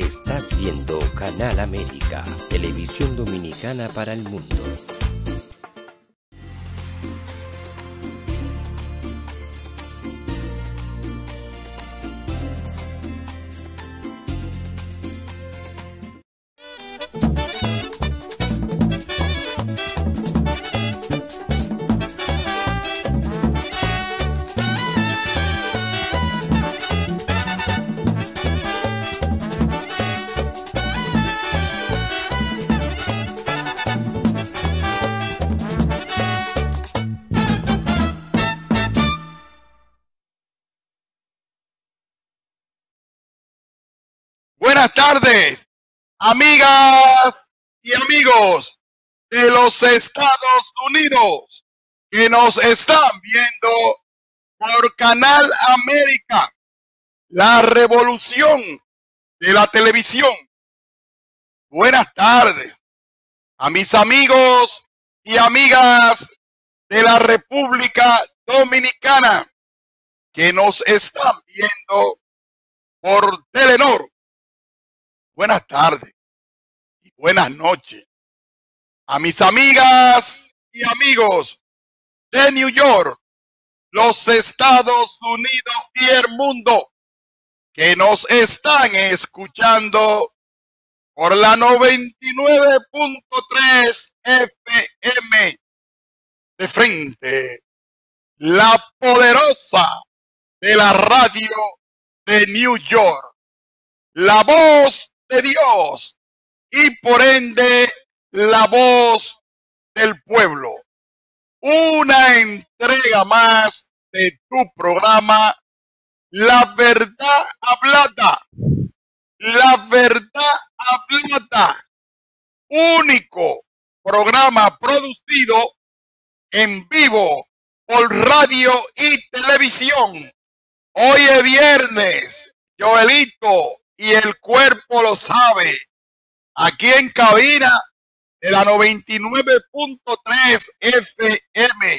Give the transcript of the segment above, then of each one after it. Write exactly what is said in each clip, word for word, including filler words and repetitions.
Estás viendo Canal América, televisión dominicana para el mundo. Buenas tardes, amigas y amigos de los Estados Unidos que nos están viendo por Canal América, la revolución de la televisión. Buenas tardes a mis amigos y amigas de la República Dominicana que nos están viendo por Telenor. Buenas tardes y buenas noches a mis amigas y amigos de New York, los Estados Unidos y el mundo que nos están escuchando por la noventa y nueve punto tres F M de frente, la poderosa de la radio de New York, la voz de Dios y por ende la voz del pueblo. Una entrega más de tu programa, La Verdad Hablada. La Verdad Hablada. Único programa producido en vivo por radio y televisión. Hoy es viernes, Joelito, y el cuerpo lo sabe. Aquí en cabina de la noventa y nueve punto tres F M.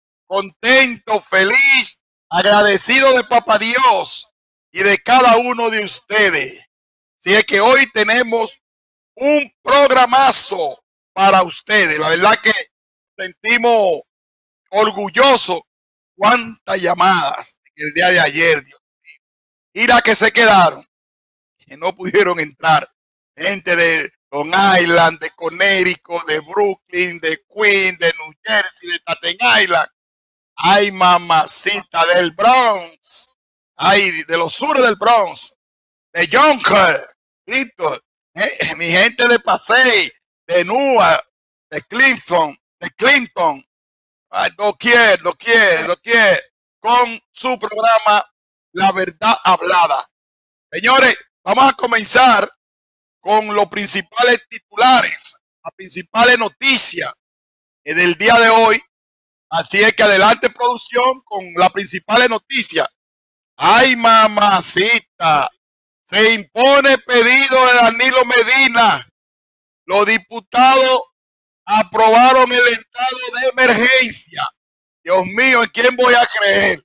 Contento, feliz, agradecido de Papá Dios y de cada uno de ustedes. Así es que hoy tenemos un programazo para ustedes. La verdad que sentimos orgullosos cuántas llamadas el día de ayer, Dios mío. Y las que se quedaron, que no pudieron entrar, gente de Long Island, de Connecticut, de Brooklyn, de Queens, de New Jersey, de Staten Island. Ay, mamacita del Bronx, ay, de los sures del Bronx, de Yonkers, Víctor, eh, mi gente de Pasey, de Newark, de Clinton, de Clinton, ay, doquier, doquier, doquier, con su programa La Verdad Hablada. Señores, vamos a comenzar con los principales titulares, las principales noticias del día de hoy. Así es que adelante, producción, con las principales noticias. Ay, mamacita, se impone pedido de Danilo Medina. Los diputados aprobaron el estado de emergencia. Dios mío, ¿en quién voy a creer?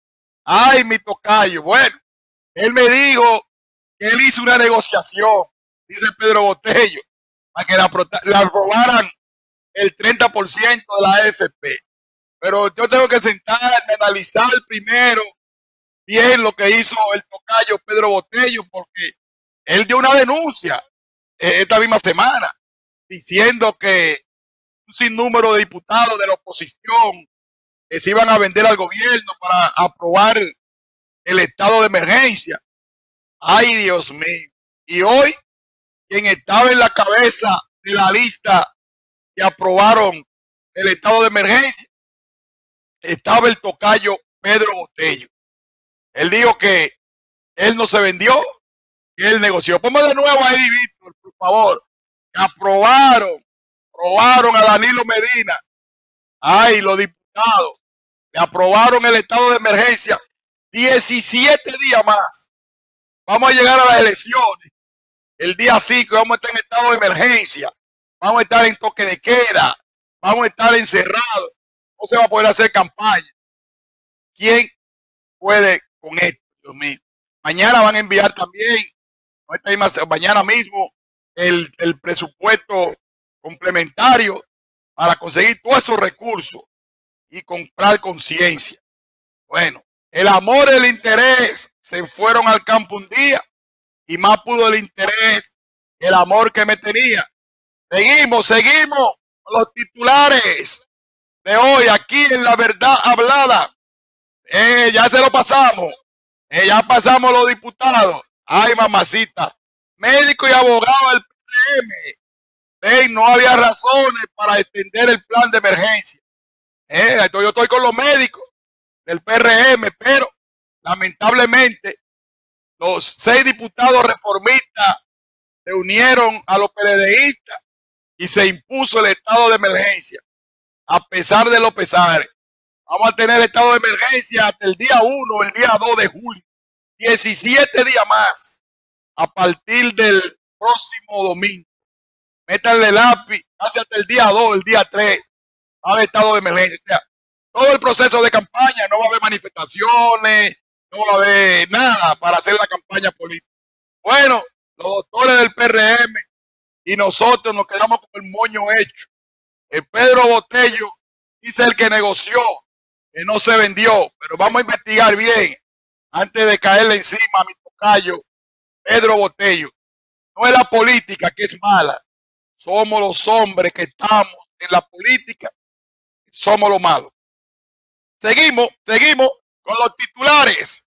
Ay, mi tocayo. Bueno, él me dijo que él hizo una negociación, dice Pedro Botello, para que la, la aprobaran el treinta por ciento de la A F P. Pero yo tengo que sentarme, analizar primero bien lo que hizo el tocayo Pedro Botello, porque él dio una denuncia eh, esta misma semana diciendo que un sinnúmero de diputados de la oposición que se iban a vender al gobierno para aprobar el estado de emergencia. Ay, Dios mío. Y hoy, quien estaba en la cabeza de la lista que aprobaron el estado de emergencia, estaba el tocayo Pedro Botello. Él dijo que él no se vendió, que él negoció. Ponme de nuevo ahí, Víctor, por favor. Que aprobaron, aprobaron a Danilo Medina. Ay, los diputados que aprobaron el estado de emergencia. diecisiete días más. Vamos a llegar a las elecciones. El día cinco vamos a estar en estado de emergencia. Vamos a estar en toque de queda. Vamos a estar encerrados. No se va a poder hacer campaña. ¿Quién puede con esto, Dios mío? Mañana van a enviar también mañana mismo el, el presupuesto complementario para conseguir todos esos recursos y comprar conciencia. Bueno, el amor y el interés se fueron al campo un día y más pudo el interés que el amor que me tenía. Seguimos, seguimos con los titulares de hoy aquí en La Verdad Hablada. Eh, ya se lo pasamos. Eh, ya pasamos los diputados. Ay, mamacita. Médico y abogado del P R M. Ven, no había razones para extender el plan de emergencia. Eh, entonces yo estoy con los médicos del P R M, pero lamentablemente los seis diputados reformistas se unieron a los PLDistas y se impuso el estado de emergencia, a pesar de los pesares. Vamos a tener estado de emergencia hasta el día uno, el día dos de julio. diecisiete días más a partir del próximo domingo. Métanle lápiz, casi hasta el día dos, el día tres. Va a haber estado de emergencia. O sea, todo el proceso de campaña, no va a haber manifestaciones, no va a haber nada para hacer la campaña política. Bueno, los doctores del P R M y nosotros nos quedamos con el moño hecho. El Pedro Botello dice el que negoció, que no se vendió, pero vamos a investigar bien antes de caerle encima a mi tocayo Pedro Botello. No es la política que es mala, somos los hombres que estamos en la política, somos los malos. Seguimos, seguimos con los titulares.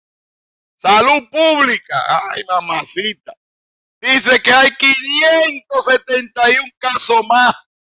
Salud pública, ay mamacita, dice que hay quinientos setenta y uno casos más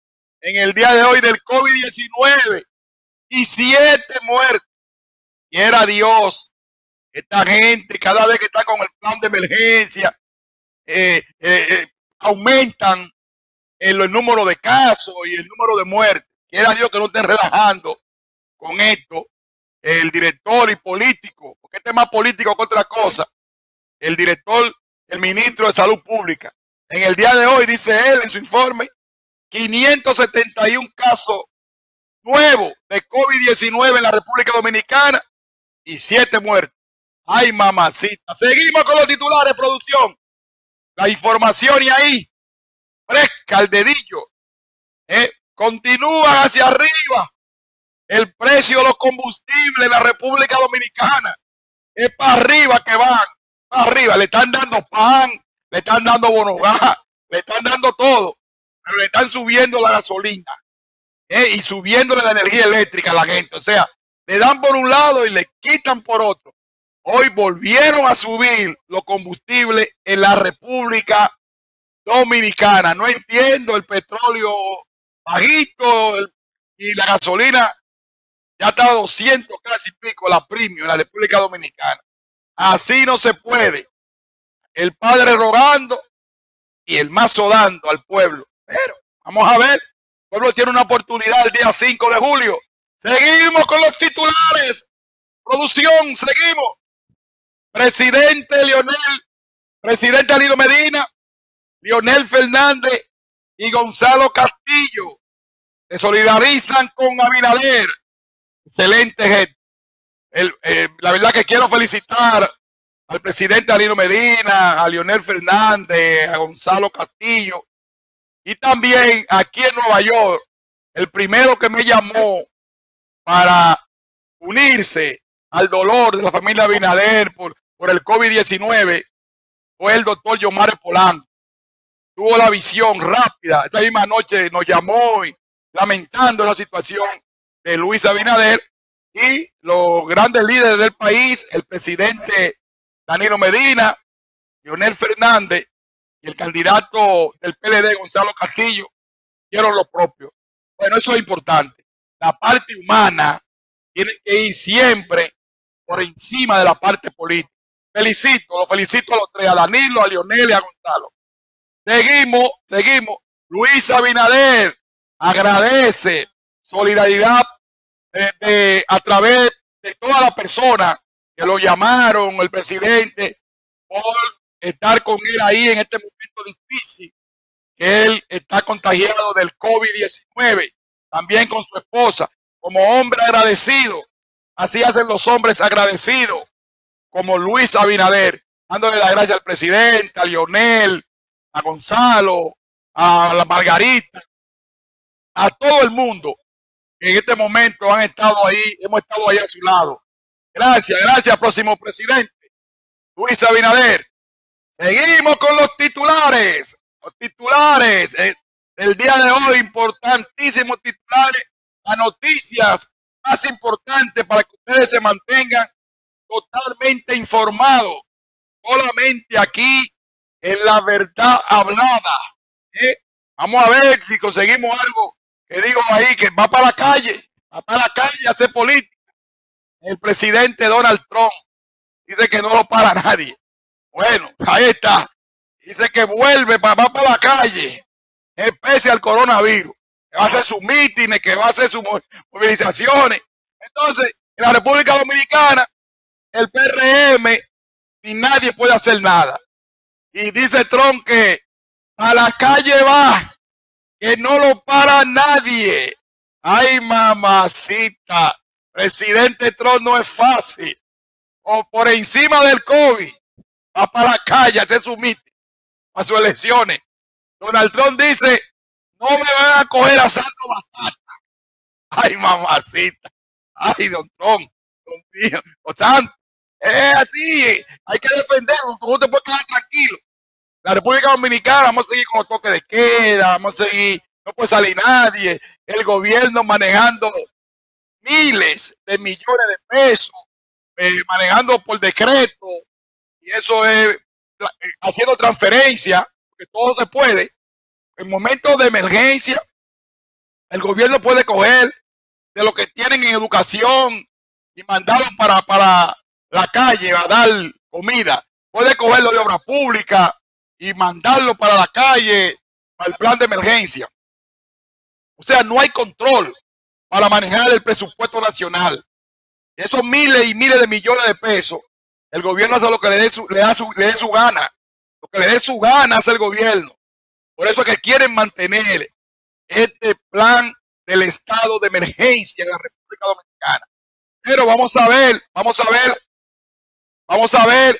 en el día de hoy del COVID diecinueve y siete muertes. Quiera Dios, esta gente cada vez que está con el plan de emergencia eh, eh, eh, aumentan el, el número de casos y el número de muertes. Quiera Dios que no estén relajando con esto el director y político, porque este es más político que otra cosa. El director, el ministro de Salud Pública, en el día de hoy, dice él en su informe, quinientos setenta y uno casos nuevos de COVID diecinueve en la República Dominicana y siete muertes. Ay, mamacita. Seguimos con los titulares, producción. La información y ahí, fresca al dedillo. Eh, continúa hacia arriba el precio de los combustibles en la República Dominicana. Es para arriba que van, para arriba. Le están dando pan, le están dando bonogá, le están dando todo, pero le están subiendo la gasolina eh, y subiéndole la energía eléctrica a la gente. O sea, le dan por un lado y le quitan por otro. Hoy volvieron a subir los combustibles en la República Dominicana. No entiendo, el petróleo bajito el, y la gasolina ya está a doscientos casi pico la premium en la República Dominicana. Así no se puede. El padre rogando y el mazo dando al pueblo. Pero vamos a ver, el pueblo tiene una oportunidad el día cinco de julio. Seguimos con los titulares. Producción, seguimos. Presidente Leonel, presidente Danilo Medina, Leonel Fernández y Gonzalo Castillo se solidarizan con Abinader. Excelente gente. El, eh, la verdad que quiero felicitar al presidente Danilo Medina, a Leonel Fernández, a Gonzalo Castillo y también aquí en Nueva York, el primero que me llamó para unirse al dolor de la familia Abinader por, por el COVID diecinueve fue el doctor Yomar Polanco. Tuvo la visión rápida. Esta misma noche nos llamó y lamentando la situación de Luis Abinader y los grandes líderes del país, el presidente Danilo Medina, Leonel Fernández y el candidato del P L D, Gonzalo Castillo, hicieron lo propio. Bueno, eso es importante. La parte humana tiene que ir siempre por encima de la parte política. Felicito, lo felicito a los tres, a Danilo, a Leonel y a Gonzalo. Seguimos, seguimos. Luis Abinader agradece solidaridad de, de, a través de todas las personas que lo llamaron, el presidente, por estar con él ahí en este momento difícil, que él está contagiado del COVID diecinueve, también con su esposa, como hombre agradecido. Así hacen los hombres agradecidos, como Luis Abinader. dándole las gracias al presidente, a Lionel, a Gonzalo, a la Margarita, a todo el mundo que en este momento han estado ahí, hemos estado ahí a su lado. Gracias, gracias, próximo presidente, Luis Abinader. Seguimos con los titulares, los titulares eh, del día de hoy, importantísimos titulares, las noticias más importantes para que ustedes se mantengan totalmente informados, solamente aquí en La Verdad Hablada. ¿eh? Vamos a ver si conseguimos algo que digo ahí, que va para la calle, va para la calle a hacer política. El presidente Donald Trump dice que no lo para nadie. Bueno, ahí está. Dice que vuelve, va para la calle, pese al coronavirus, que va a hacer sus mítines, que va a hacer sus movilizaciones. Entonces, en la República Dominicana, el P R M, ni nadie puede hacer nada. Y dice Trump que a la calle va, que no lo para nadie. Ay, mamacita, presidente Trump no es fácil. O por encima del COVID, va para la calle a hacer su mitin, a sus elecciones. Donald Trump dice, no me van a coger asando batata. Ay, mamacita. Ay, don Trump, don mío, o santo. Es así, hay que defenderlo, no te puedes quedar tranquilo. La República Dominicana, vamos a seguir con los toques de queda, vamos a seguir, no puede salir nadie, el gobierno manejando miles de millones de pesos, eh, manejando por decreto, y eso es eh, haciendo transferencia, porque todo se puede. En momentos de emergencia, el gobierno puede coger de lo que tienen en educación y mandarlo para, para la calle a dar comida. Puede cogerlo de obra pública y mandarlo para la calle, para el plan de emergencia. O sea, no hay control para manejar el presupuesto nacional. Esos miles y miles de millones de pesos, el gobierno hace lo que le dé su, le da su, le dé su gana. Lo que le dé su gana hace el gobierno. Por eso es que quieren mantener este plan del estado de emergencia en la República Dominicana. Pero vamos a ver, vamos a ver, vamos a ver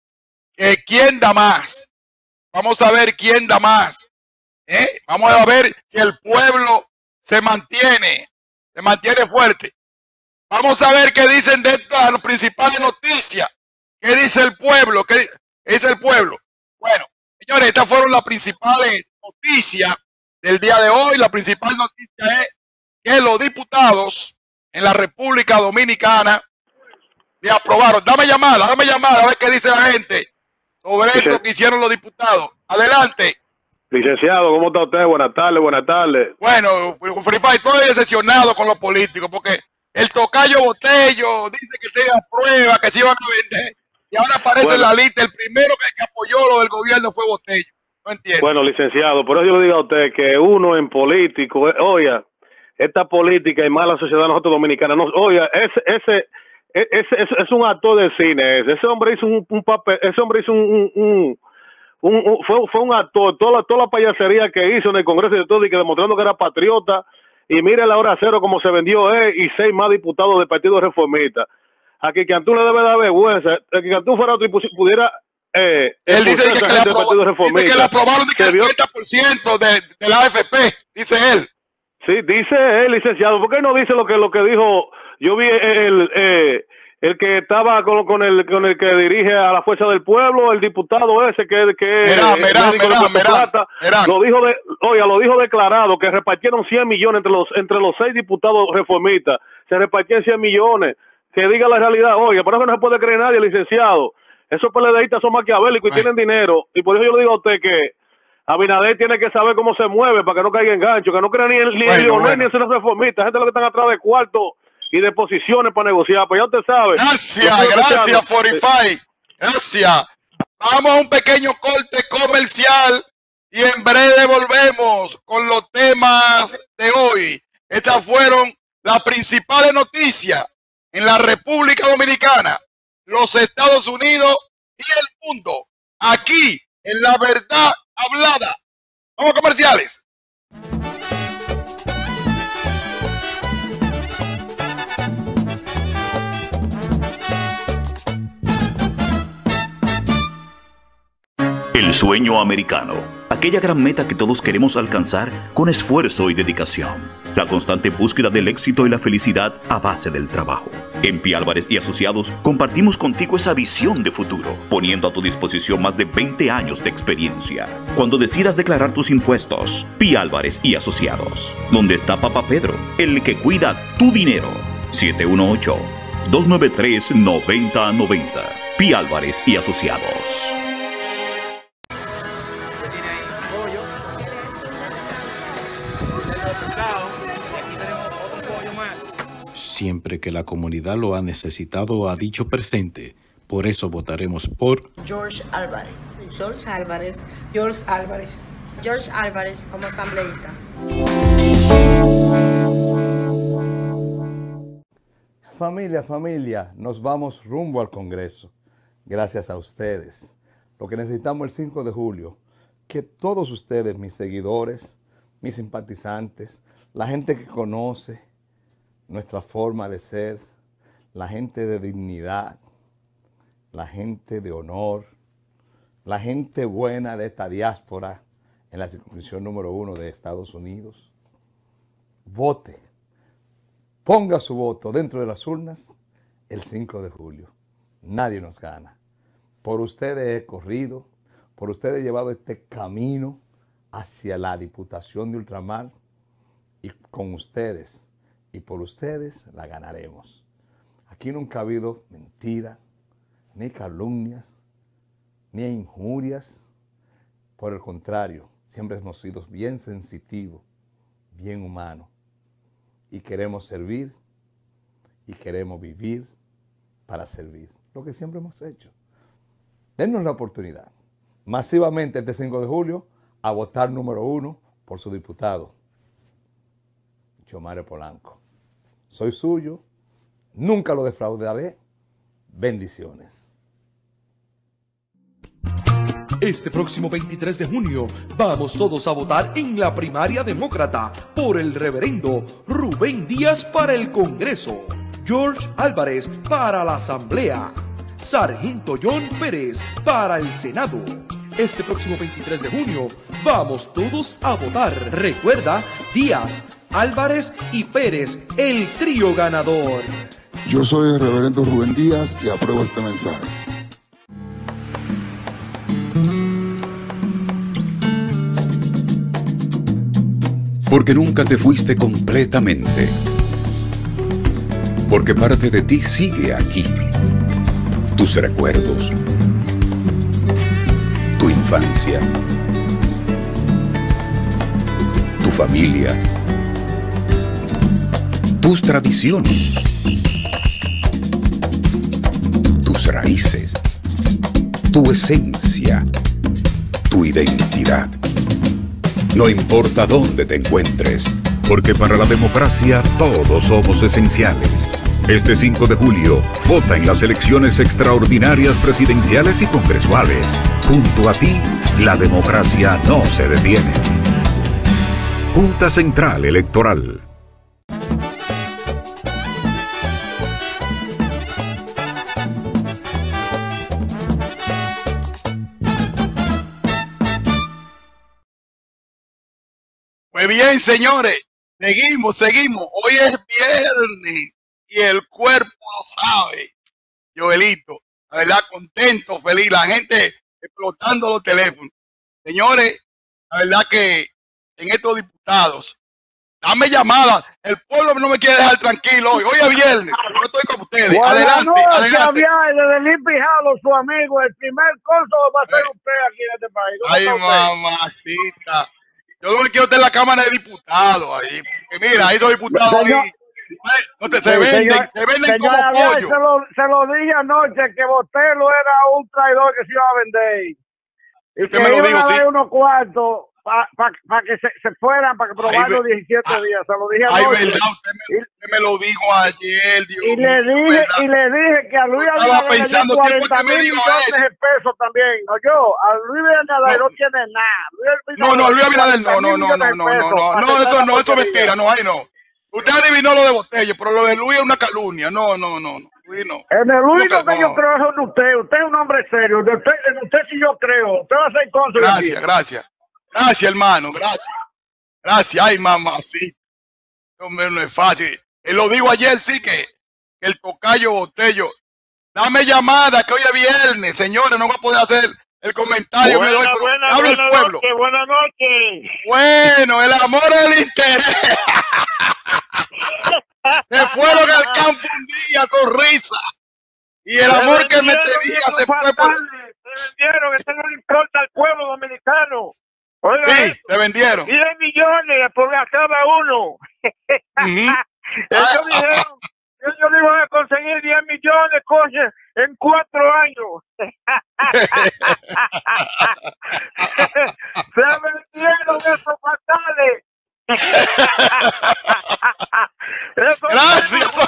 eh, quién da más. Vamos a ver quién da más. ¿eh? Vamos a ver si el pueblo se mantiene, se mantiene fuerte. Vamos a ver qué dicen de estas las principales noticias. ¿Qué dice el pueblo? ¿Qué dice el pueblo? Bueno, señores, estas fueron las principales noticias del día de hoy. La principal noticia es que los diputados en la República Dominicana le aprobaron. Dame llamada, dame llamada, a ver qué dice la gente sobre esto que hicieron los diputados. Adelante. Licenciado, ¿cómo está usted? Buenas tardes, buenas tardes. Bueno, Free Fire, estoy decepcionado con los políticos porque el tocayo Botello dice que tenga pruebas, que se iban a vender. Y ahora aparece bueno, en la lista, el primero que, que apoyó lo del gobierno fue Botello. No entiendo. Bueno, licenciado, por eso yo le digo a usted que uno en político, oiga, esta política y mala sociedad nosotros dominicanos, no, oiga, ese, ese, ese, ese es un actor de cine, ese, ese hombre hizo un, un papel, ese hombre hizo un, un, un, un fue, fue un actor, toda la, toda la payasería que hizo en el Congreso y todo, y que demostrando que era patriota, y mire la hora cero como se vendió él y seis más diputados del Partido Reformista. A que Cantú le debe dar vergüenza, a que Cantú fuera otro y pudiera... Eh, él dice que, que, le aprobó, dice que le aprobaron de que el treinta por ciento de, de la A F P, dice él. Sí, dice él, licenciado. ¿Por qué no dice lo que lo que dijo? Yo vi el eh, el que estaba con, con el con el que dirige a la Fuerza del Pueblo, el diputado ese que que Merán, Merán, Merán, Merán, Merán. lo dijo de, oiga, lo dijo declarado que repartieron cien millones entre los entre los seis diputados reformistas. Se repartieron cien millones. Que diga la realidad, oiga, por eso no se puede creer nadie, licenciado. Esos PLDistas son maquiavélicos y Ay. tienen dinero. Y por eso yo le digo a usted que Abinader tiene que saber cómo se mueve para que no caiga en gancho, que no crea ni en ni bueno, Lionel bueno. ni en ser reformistas. Gente lo que están atrás de cuartos y de posiciones para negociar. Pues ya usted sabe. Gracias, gracias, Fortify. Gracias. Vamos a un pequeño corte comercial y en breve volvemos con los temas de hoy. Estas fueron las principales noticias en la República Dominicana, los Estados Unidos y el mundo, aquí en La Verdad Hablada. Vamos a comerciales. El sueño americano, aquella gran meta que todos queremos alcanzar con esfuerzo y dedicación. La constante búsqueda del éxito y la felicidad a base del trabajo. En Pi Álvarez y Asociados compartimos contigo esa visión de futuro, poniendo a tu disposición más de veinte años de experiencia. Cuando decidas declarar tus impuestos, Pi Álvarez y Asociados. Donde está Papá Pedro, el que cuida tu dinero. siete uno ocho, dos nueve tres, nueve cero nueve cero. Pi Álvarez y Asociados. Siempre que la comunidad lo ha necesitado, ha dicho presente. Por eso votaremos por George Álvarez. George Álvarez. George Álvarez. George Álvarez como asambleísta. Familia, familia, nos vamos rumbo al Congreso. Gracias a ustedes. Lo que necesitamos el cinco de julio, que todos ustedes, mis seguidores, mis simpatizantes, la gente que conoce nuestra forma de ser, la gente de dignidad, la gente de honor, la gente buena de esta diáspora en la circunscripción número uno de Estados Unidos, vote, ponga su voto dentro de las urnas el cinco de julio. Nadie nos gana. Por ustedes he corrido, por ustedes he llevado este camino hacia la Diputación de Ultramar y con ustedes y por ustedes la ganaremos. Aquí nunca ha habido mentira, ni calumnias, ni injurias. Por el contrario, siempre hemos sido bien sensitivos, bien humanos. Y queremos servir y queremos vivir para servir. Lo que siempre hemos hecho. Dennos la oportunidad, masivamente este cinco de julio, a votar número uno por su diputado, Xiomara Polanco. Soy suyo, nunca lo defraudaré. Bendiciones. Este próximo veintitrés de junio vamos todos a votar en la primaria demócrata por el reverendo Rubén Díaz para el Congreso, George Álvarez para la Asamblea, Sargento John Pérez para el Senado. Este próximo veintitrés de junio vamos todos a votar. Recuerda, Díaz, Álvarez y Pérez, el trío ganador. Yo soy el reverendo Rubén Díaz y apruebo este mensaje. Porque nunca te fuiste completamente. Porque parte de ti sigue aquí. Tus recuerdos. Tu infancia. Tu familia. Tus tradiciones. Tus raíces. Tu esencia. Tu identidad. No importa dónde te encuentres, porque para la democracia todos somos esenciales. Este cinco de julio, vota en las elecciones extraordinarias presidenciales y congresuales. Junto a ti, la democracia no se detiene. Junta Central Electoral. Pues bien, señores, seguimos, seguimos. Hoy es viernes y el cuerpo lo sabe. Joelito, la verdad, contento, feliz, la gente explotando los teléfonos. Señores, la verdad que en estos diputados, dame llamada. El pueblo no me quiere dejar tranquilo hoy. Hoy es viernes. Yo estoy con ustedes. Buenas adelante, noches, adelante. Javier, desde Limpy Jalo, su amigo. El primer curso va a ser Eh. usted aquí en este país. ¿Cómo Ay, está usted? mamacita. Yo lo que quiero estar en la Cámara de Diputados ahí. Porque mira, hay dos diputados Señor- ahí. No te, se Sí, venden, señor- se venden señor como Javier, pollo. Se lo, se lo dije anoche que Botelo era un traidor que se iba a vender. Y Usted que me lo iban dijo, a sí. dar unos cuartos para pa, pa que se, se fueran, para que probar Ay, los ve- diecisiete ah, días. Se lo dije Ay, anoche. verdad, usted me, usted me lo dijo ayer, Dios Y le mío, dije, ¿verdad? y le dije que a Luis Yo estaba Abinader le dio pensando, ¿quién fue que cuarenta me mil dijo millones eso? de pesos también. No, yo, a Luis Abinader no, tiene nada. Luis No, no, Luis Abinader, no, no, no, no, no, no, no, no, esto no, esto es mentira, no, ahí no. Usted adivinó lo de Botello, pero lo de Luis es una calumnia, no, no, no, no. Bueno, En el único que no. yo creo es en usted. Usted es un hombre serio. De usted, en usted sí yo creo. Usted va a ser cónsul. Gracias, gracias. Gracias, hermano, gracias. Gracias. Ay, mamá, sí. Hombre, no es fácil. Él lo dijo ayer, sí, que, que el tocayo Botello. Dame llamada, que hoy es viernes, señores, no va a poder hacer el comentario. Buena, me doy, pero buena, habla buena el pueblo. noche, buenas noches. Bueno, el amor es el interés. Se fueron al campo un día, sonrisa. Y el amor que me tenía se fue por... Se vendieron, eso no le importa al pueblo dominicano. Oiga, Sí, esto, se vendieron. diez millones por cada uno. Uh-huh. Ellos dijeron, ellos le iban a conseguir diez millones, cosas, en cuatro años. Se vendieron esos fatales. Gracias,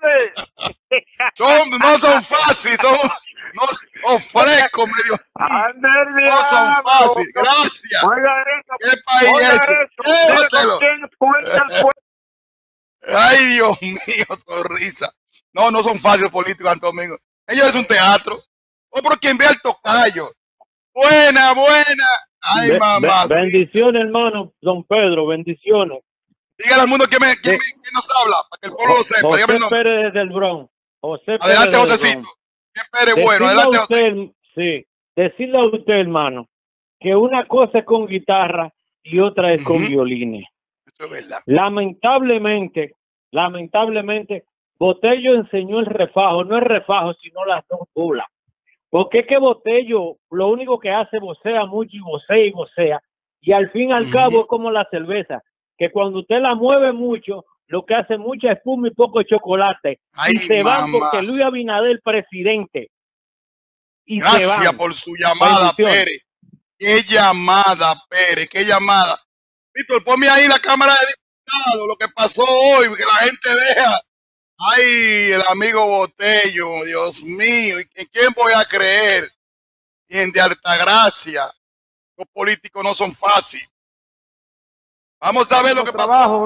son, no son fáciles, son, no, son frescos, medio. No son fáciles, gracias. ¿Qué país es este? Ay, Dios mío, sonrisa. No, no son fáciles políticos, Santo Domingo. Ellos es un teatro. O por quien vea el tocayo. Buena, buena. Ay, Be mamá. be bendiciones, hermano, don Pedro, bendiciones. Dígale al mundo que, me, que, me, que nos habla, para que el pueblo lo sepa. José Dígame el nombre. Pérez del Bronx. José Adelante, Pérez Josecito. ¿Qué Pérez bueno? Decirle Adelante, a usted, José. sí, decirle a usted, hermano, que una cosa es con guitarra y otra es uh-huh. con violines. Eso es verdad. Lamentablemente, lamentablemente, Botello enseñó el refajo, no el refajo, sino las dos bolas. Porque es que Botello lo único que hace vocea mucho y vocea y vocea. Y al fin y al uh-huh. cabo es como la cerveza, que cuando usted la mueve mucho, lo que hace mucha espuma y poco chocolate. Ay, y se mamás. Van porque Luis Abinader presidente. Y Gracias se van. por su llamada, Pérez. Qué llamada, Pérez, qué llamada. Víctor, ponme ahí la cámara de diputado, lo que pasó hoy, que la gente vea. Ay, el amigo Botello, Dios mío, ¿en quién voy a creer? Y en de Altagracia, los políticos no son fáciles. Vamos a ver lo que trabajos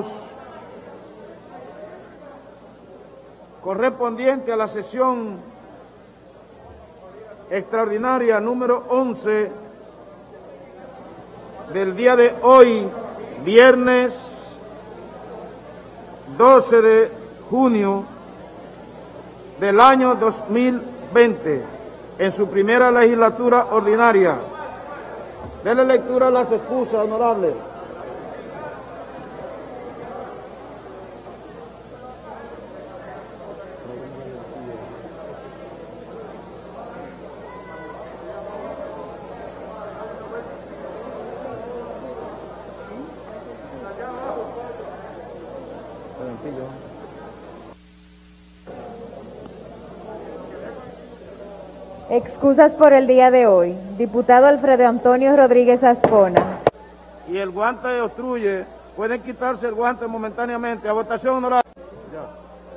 correspondiente a la sesión extraordinaria número once del día de hoy, viernes doce de junio del año dos mil veinte, en su primera legislatura ordinaria. Dele lectura a las excusas, honorable. Excusas por el día de hoy. Diputado Alfredo Antonio Rodríguez Ascona. Y el guante obstruye. Pueden quitarse el guante momentáneamente. A votación, honorable. Ya.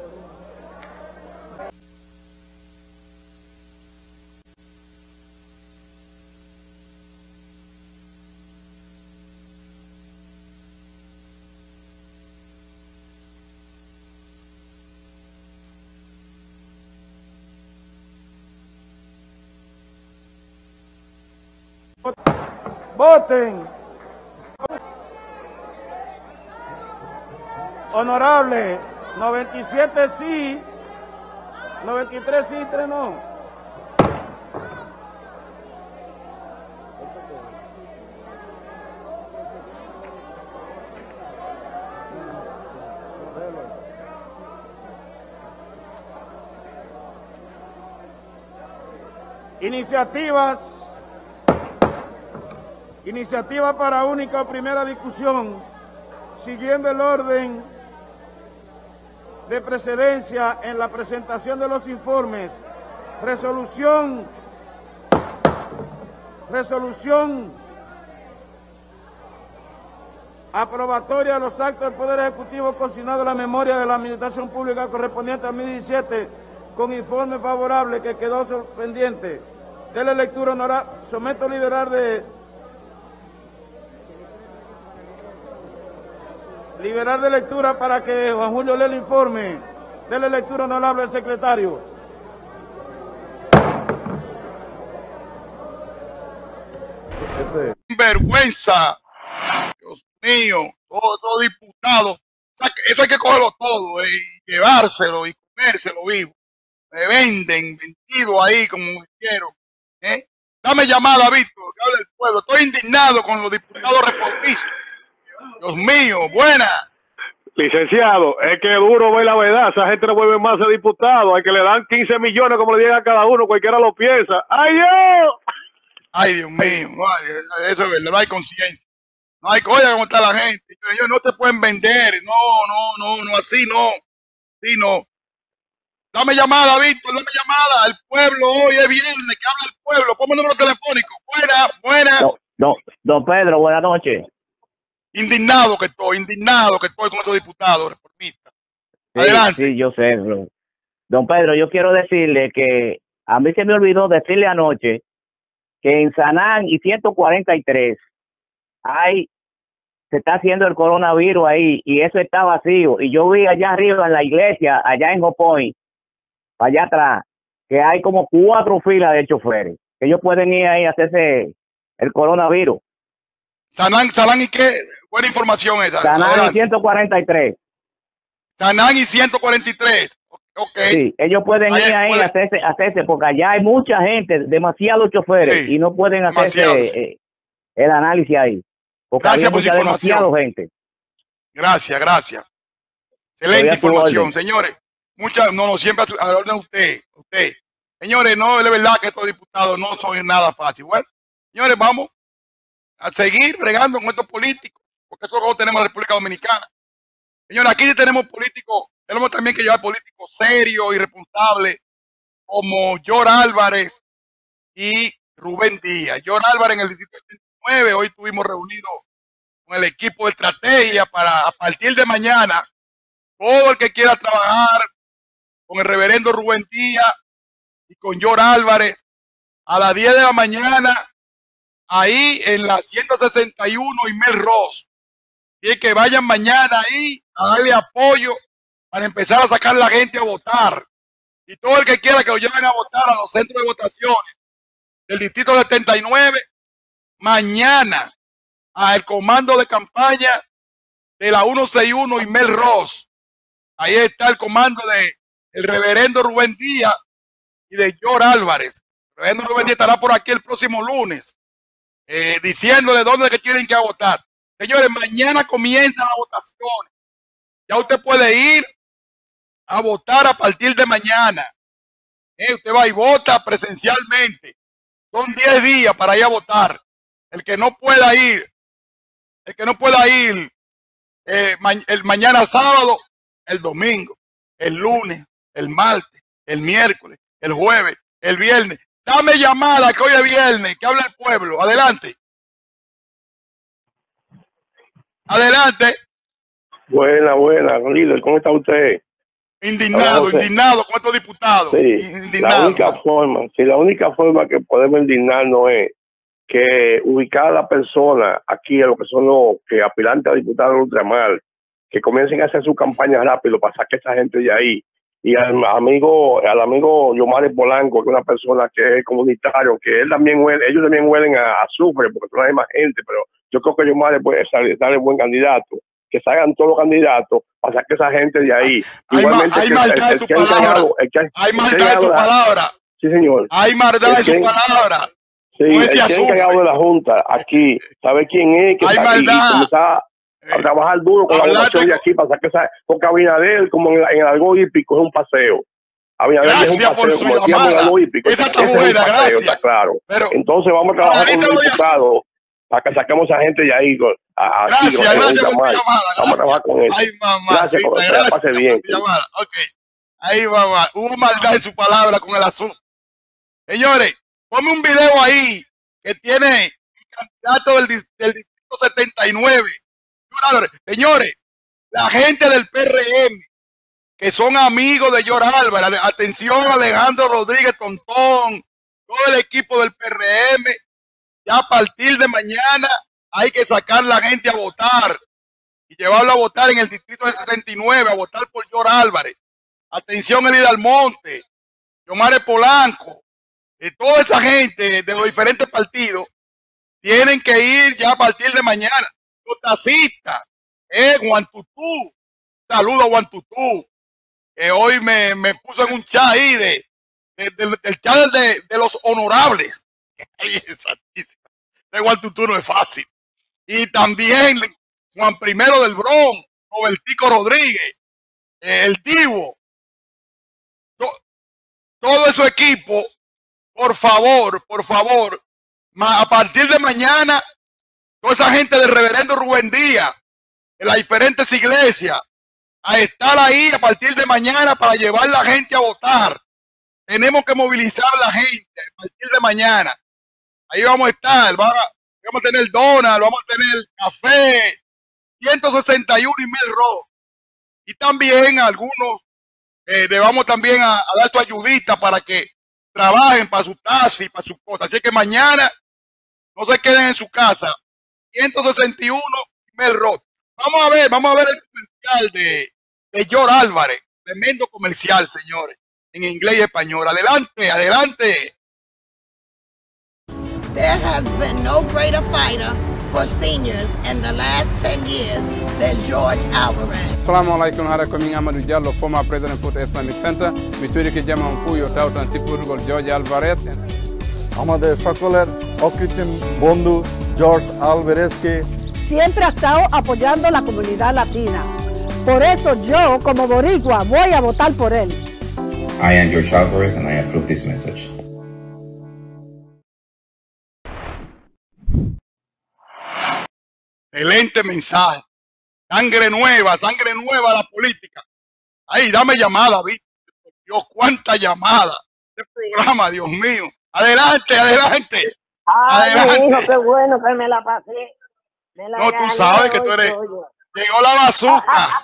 Voten. Honorable, noventa y siete sí, noventa y tres sí, tres no. Iniciativas. Iniciativa para única o primera discusión, siguiendo el orden de precedencia en la presentación de los informes. Resolución, resolución aprobatoria de los actos del Poder Ejecutivo consignado a la memoria de la Administración Pública correspondiente a dos mil diecisiete, con informe favorable que quedó pendiente. Dele lectura, honorable. Someto a liberar de... Liberar de lectura para que Juan Julio lea el informe. Dele lectura, honorable al secretario. vergüenza. Dios mío, todo, todo diputado. O sea, eso hay que cogerlo todo, eh, y llevárselo y comérselo vivo. Me venden, vendido ahí como quiero. ¿eh? Dame llamada, Víctor, que hable del pueblo. Estoy indignado con los diputados reformistas. Dios mío, buena. Licenciado, es que duro ver la verdad. Esa gente no vuelve más a diputado. Hay que le dan quince millones como le digan a cada uno. Cualquiera lo piensa. ¡Ay, Dios! Ay, Dios mío. Ay, eso es verdad. No hay conciencia. No hay cosa como está la gente. Ellos no te pueden vender. No, no, no, no. Así no. Así no. Dame llamada, Víctor. Dame llamada. El pueblo hoy es viernes. Que habla el pueblo. Ponme el número telefónico. Buena, buena. No, no, don Pedro, buenas noches. Indignado que estoy, indignado que estoy con estos diputados reformistas. Sí, Adelante. sí, yo sé, bro. Don Pedro, yo quiero decirle que a mí se me olvidó decirle anoche que en Sanán y ciento cuarenta y tres hay, se está haciendo el coronavirus ahí y eso está vacío. Y yo vi allá arriba en la iglesia, allá en Hopoy, allá atrás, que hay como cuatro filas de choferes. Que ellos pueden ir ahí a hacerse el coronavirus. Sanán, Sanán y qué, buena información esa. Sanán y ciento cuarenta y tres. Sanán y ciento cuarenta y tres. Okay. Sí, ellos pueden ir ahí a hacerse, hacerse, porque allá hay mucha gente, demasiados choferes, sí, y no pueden hacerse eh, el análisis ahí. Porque gracias por su información. Demasiado gente. Gracias, gracias. Excelente información, señores. Muchas, no, no, siempre a la orden de usted, usted. Señores, no, es verdad que estos diputados no son nada fácil. Bueno, señores, vamos a seguir bregando con estos políticos, porque eso es lo que tenemos en la República Dominicana. Señores, aquí tenemos políticos, tenemos también que llevar políticos serios y responsables, como George Álvarez y Rubén Díaz. George Álvarez en el distrito setenta y nueve, hoy estuvimos reunidos con el equipo de estrategia para a partir de mañana, todo el que quiera trabajar con el reverendo Rubén Díaz y con George Álvarez, a las diez de la mañana, ahí en la ciento sesenta y uno y Mel Ross. Y que vayan mañana ahí a darle apoyo para empezar a sacar la gente a votar. Y todo el que quiera que lo lleven a votar a los centros de votaciones del distrito setenta y nueve, mañana al comando de campaña de la ciento sesenta y uno y Mel Ross. Ahí está el comando de el reverendo Rubén Díaz y de George Álvarez. El reverendo Rubén Díaz estará por aquí el próximo lunes. Eh, diciéndole dónde que tienen que votar. Señores, mañana comienzan las votaciones. Ya usted puede ir a votar a partir de mañana. Eh, usted va y vota presencialmente. Son diez días para ir a votar. El que no pueda ir, el que no pueda ir eh, ma el mañana sábado, el domingo, el lunes, el martes, el miércoles, el jueves, el viernes. Dame llamada que hoy es viernes, que habla el pueblo. Adelante. Adelante. Buena, buena, líder, ¿cómo está usted? Indignado, Ahora, indignado con estos diputados. Sí, indignado. La única forma, sí, la única forma que podemos indignarnos es que ubicar a la persona aquí, a lo que son los que aspirantes a diputados de ultramar, que comiencen a hacer su campaña rápido para sacar a esa gente de ahí. Y al amigo, al amigo Yomari Polanco, que es una persona que es comunitario, que él también huele, ellos también huelen a, a azufre, porque no hay más gente, pero yo creo que Yomari puede salir, sale buen candidato. Que salgan todos los candidatos para sacar a esa gente de ahí. Hay, Igualmente, hay maldad en tu palabra. Hay maldad en tu palabra. Sí, señor. Hay maldad en su palabra. Sí, el que es encargado de la Junta aquí, sabe quién es, que hay está aquí, maldad. Y comenzar a trabajar duro con la votación de aquí para sacar esa, porque Abinader, como en, en el algo hípico, es un paseo. Abinader gracias es un paseo, por su como llamada. Hípico. Esa está buena, es un paseo, gracias. Está claro. Pero, entonces vamos a trabajar con los diputados para que saquemos a esa gente de ahí. A, a gracias, aquí, gracias por tu llamada. Vamos a trabajar con eso. Ay, mamá, gracias, cita, por gracias pase bien. Por llamada. Okay. Ahí mamá, hubo maldad en su palabra con el azul. Señores, ponme un video ahí que tiene el candidato del, del distrito setenta y nueve. Señores, la gente del P R M, que son amigos de George Álvarez, atención Alejandro Rodríguez Tontón, todo el equipo del P R M, ya a partir de mañana hay que sacar la gente a votar y llevarlo a votar en el distrito setenta y nueve, a votar por George Álvarez. Atención Elida Almonte, Yomari Polanco, de toda esa gente de los diferentes partidos tienen que ir ya a partir de mañana. Los taxistas, eh, Juan Tutú, saludo a Juan Tutú, que hoy me, me puso en un chat ahí de, de, de, del chat de, de los honorables. Ay, santísima. De Juan Tutú no es fácil. Y también Juan Primero del Bronx, Robertico Rodríguez, eh, el Divo, to, todo ese equipo, por favor, por favor, ma, a partir de mañana, toda esa gente del reverendo Rubén Díaz, de las diferentes iglesias, a estar ahí a partir de mañana para llevar a la gente a votar. Tenemos que movilizar a la gente a partir de mañana. Ahí vamos a estar, vamos a, vamos a tener Donald, vamos a tener café, ciento sesenta y uno email roll. Y también algunos eh, le vamos también a, a dar su ayudita para que trabajen para su taxi, para sus cosas. Así que mañana no se queden en su casa. ciento sesenta y uno email roll. Vamos a ver, vamos a ver el comercial de, de George Álvarez. Tremendo comercial, señores, en inglés y español. Adelante, adelante. There has been no greater fighter for seniors in the last ten years than George Alvarez. Assalamu alaikum hara komin Amadou Diallo, former president for the Islamic Center. Mi tuiri ke jama fuyo tawtan tipurgol George Alvarez. আমাদের সকলের অকৃত্রিম বন্ধু George আলভারেজকে siempre ha estado apoyando a la comunidad latina. Por eso yo, como boricua, voy a votar por él. I am George Alvarez and I approve this message. Excelente mensaje. Sangre nueva, sangre nueva a la política. Ay, dame llamada, ¿viste? Dios, cuánta llamada. Este programa, Dios mío. Adelante, adelante. Ay, adelante. hijo, qué bueno que me la pasé. Me la no, tú sabes que tú eres. Oye. Llegó la bazooka.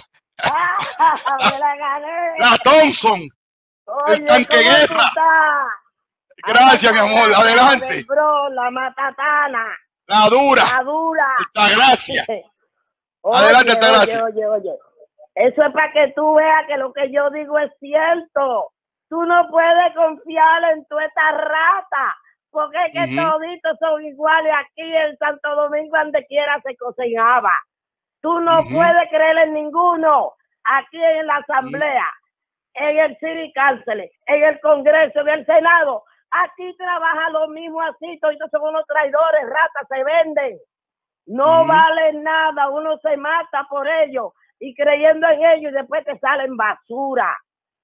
Me la gané. La Thompson. Oye, el tanque guerra. Gracias, mi amor. Adelante. Bro, la matatana. La dura. La dura. Esta gracia. Oye, adelante, esta gracia. Oye, oye, oye. Eso es para que tú veas que lo que yo digo es cierto. Tú no puedes confiar en toda esta rata. Porque es que uh-huh. toditos son iguales aquí en Santo Domingo, donde quiera se cocinaba. Tú no uh-huh. puedes creer en ninguno. Aquí en la Asamblea, uh-huh. en el City Council, en el Congreso, en el Senado. Aquí trabaja lo mismo así. Todos son unos traidores, ratas, se venden. No uh-huh. valen nada. Uno se mata por ellos y creyendo en ellos y después te salen basura.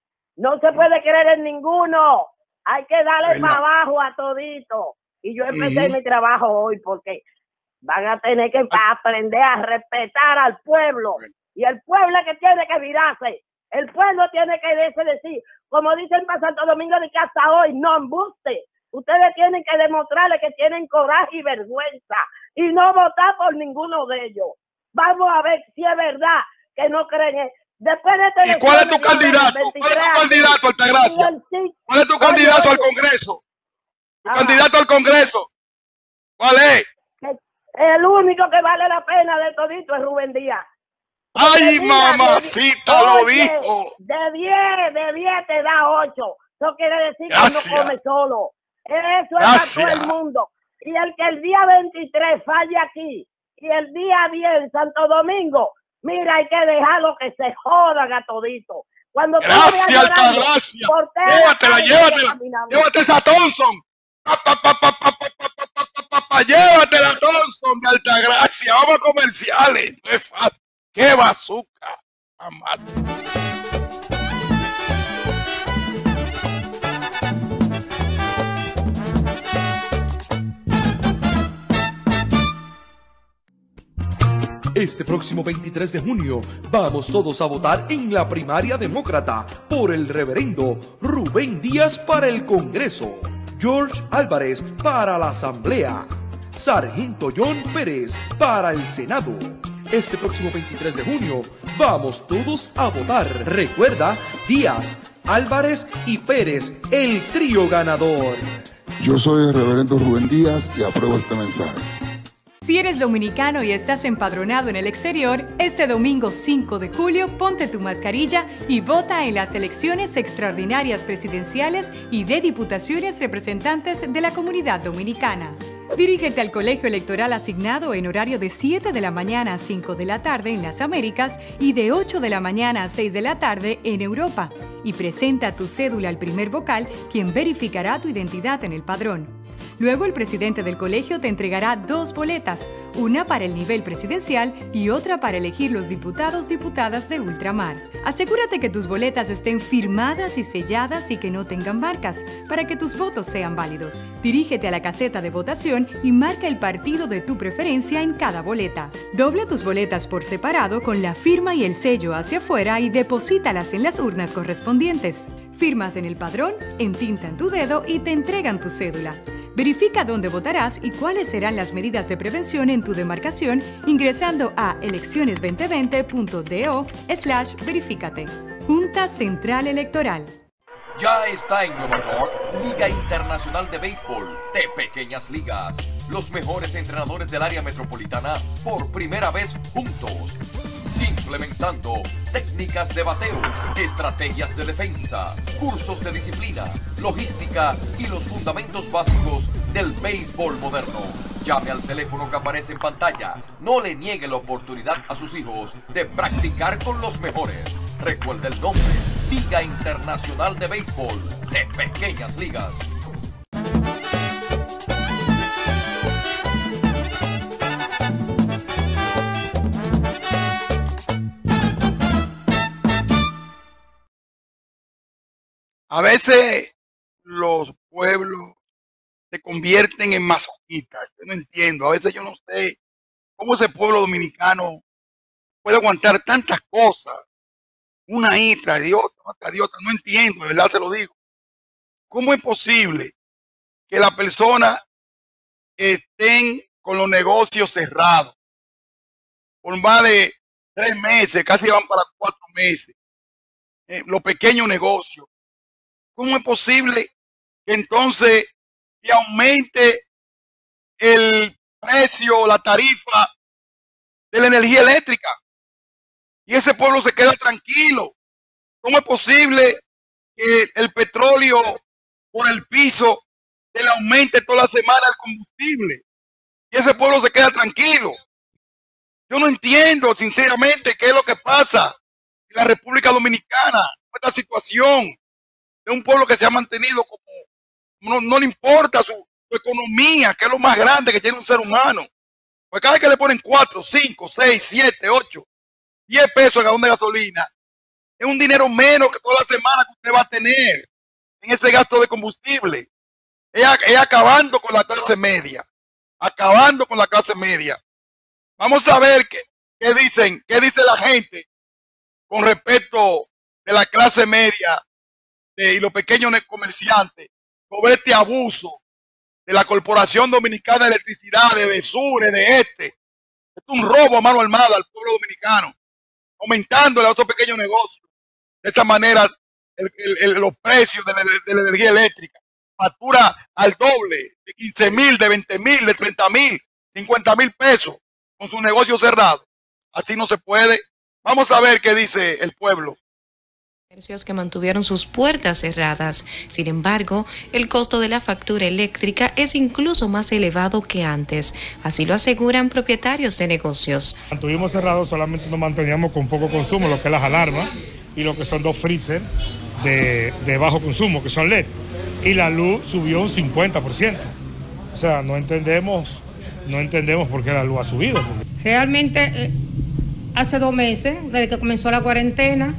No se puede creer en ninguno. Hay que darle para abajo a todito. Y yo empecé uh-huh. mi trabajo hoy porque van a tener que aprender a respetar al pueblo. Y el pueblo es que tiene que virarse. El pueblo tiene que decir, como dicen para Santo Domingo de Casa hoy, no embuste. Ustedes tienen que demostrarle que tienen coraje y vergüenza. Y no votar por ninguno de ellos. Vamos a ver si es verdad que no creen. Después de este ¿Y cuál es tu candidato? ¿Cuál es tu candidato, Altagracia? ¿Cuál es tu candidato al Congreso? ¿Tu candidato al Congreso? ¿Cuál es? El único que vale la pena de todito es Rubén Díaz. ¡Ay, mamacita, lo dijo! De diez, de diez te da ocho. Eso quiere decir Gracias. que no come solo. Eso es para todo el mundo. Y el que el día veintitrés falle aquí y el día diez en Santo Domingo, mira, hay que dejarlo que se jodan a todito. Cuando Gracias, Altagracia. Llévatela, llévatela. Llévate esa Thompson. Pa, pa, pa, pa, pa, pa, pa, pa, pa, pa, llévatela, Thompson de Altagracia. Vamos a comerciales. No es fácil. ¡Qué bazooka! Jamás. Este próximo veintitrés de junio vamos todos a votar en la primaria demócrata por el reverendo Rubén Díaz para el Congreso, George Álvarez para la Asamblea, Sargento John Pérez para el Senado. Este próximo veintitrés de junio vamos todos a votar. Recuerda, Díaz, Álvarez y Pérez, el trío ganador. Yo soy el reverendo Rubén Díaz y apruebo este mensaje. Si eres dominicano y estás empadronado en el exterior, este domingo cinco de julio ponte tu mascarilla y vota en las elecciones extraordinarias presidenciales y de diputaciones representantes de la comunidad dominicana. Dirígete al colegio electoral asignado en horario de siete de la mañana a cinco de la tarde en las Américas y de ocho de la mañana a seis de la tarde en Europa y presenta tu cédula al primer vocal, quien verificará tu identidad en el padrón. Luego el presidente del colegio te entregará dos boletas, una para el nivel presidencial y otra para elegir los diputados diputadas de ultramar. Asegúrate que tus boletas estén firmadas y selladas y que no tengan marcas, para que tus votos sean válidos. Dirígete a la caseta de votación y marca el partido de tu preferencia en cada boleta. Dobla tus boletas por separado con la firma y el sello hacia afuera y deposítalas en las urnas correspondientes. Firmas en el padrón, entintan tu dedo y te entregan tu cédula. Verifica dónde votarás y cuáles serán las medidas de prevención en tu demarcación ingresando a elecciones dos mil veinte punto do slash verifícate. Junta Central Electoral. Ya está en Nueva York, Liga Internacional de Béisbol de Pequeñas Ligas. Los mejores entrenadores del área metropolitana por primera vez juntos. Implementando técnicas de bateo, estrategias de defensa, cursos de disciplina, logística y los fundamentos básicos del béisbol moderno. Llame al teléfono que aparece en pantalla. No le niegue la oportunidad a sus hijos de practicar con los mejores. Recuerde el nombre: Liga Internacional de Béisbol de Pequeñas Ligas. A veces los pueblos se convierten en masoquistas. Yo no entiendo. A veces yo no sé cómo ese pueblo dominicano puede aguantar tantas cosas. Una y tras de otra, tras de otra. No entiendo, de verdad se lo digo. ¿Cómo es posible que las personas estén con los negocios cerrados por más de tres meses, casi van para cuatro meses? Eh, los pequeños negocios. ¿Cómo es posible que entonces se aumente el precio, la tarifa de la energía eléctrica y ese pueblo se queda tranquilo? ¿Cómo es posible que el petróleo por el piso se le aumente toda la semana el combustible y ese pueblo se queda tranquilo? Yo no entiendo sinceramente qué es lo que pasa en la República Dominicana con esta situación de un pueblo que se ha mantenido como no, no le importa su, su economía, que es lo más grande que tiene un ser humano. Pues cada vez que le ponen cuatro, cinco, seis, siete, ocho, diez pesos al galón de gasolina, es un dinero menos que toda la semana que usted va a tener en ese gasto de combustible. Es, es acabando con la clase media, acabando con la clase media. Vamos a ver qué, qué dicen, qué dice la gente con respecto de la clase media de, y los pequeños comerciantes sobre este abuso de la Corporación Dominicana de Electricidad, de Sur, de Este. Es un robo a mano armada al pueblo dominicano, aumentándole a otros pequeños negocios. De esta manera, el, el, el, los precios de la, de la energía eléctrica factura al doble, de quince mil, de veinte mil, de treinta mil, cincuenta mil pesos con su negocio cerrado. Así no se puede. Vamos a ver qué dice el pueblo. Comercios que mantuvieron sus puertas cerradas. Sin embargo, el costo de la factura eléctrica es incluso más elevado que antes. Así lo aseguran propietarios de negocios. Mantuvimos cerrados, solamente nos manteníamos con poco consumo, lo que es las alarmas y lo que son dos freezer de, de bajo consumo, que son L E D. Y la luz subió un cincuenta por ciento. O sea, no entendemos, no entendemos por qué la luz ha subido. Realmente, eh, hace dos meses, desde que comenzó la cuarentena,